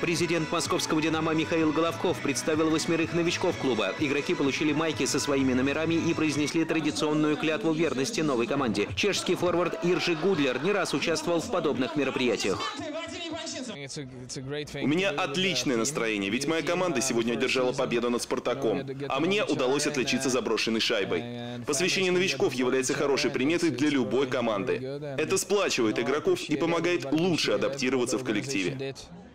Президент московского «Динамо» Михаил Головков представил 8 новичков клуба. Игроки получили майки со своими номерами и произнесли традиционную клятву верности новой команде. Чешский форвард Иржи Гудлер не раз участвовал в подобных мероприятиях. У меня отличное настроение, ведь моя команда сегодня одержала победу над «Спартаком», а мне удалось отличиться заброшенной шайбой. Посвящение новичков является хорошей приметой для любой команды. Это сплачивает игроков и помогает лучше адаптироваться в коллективе.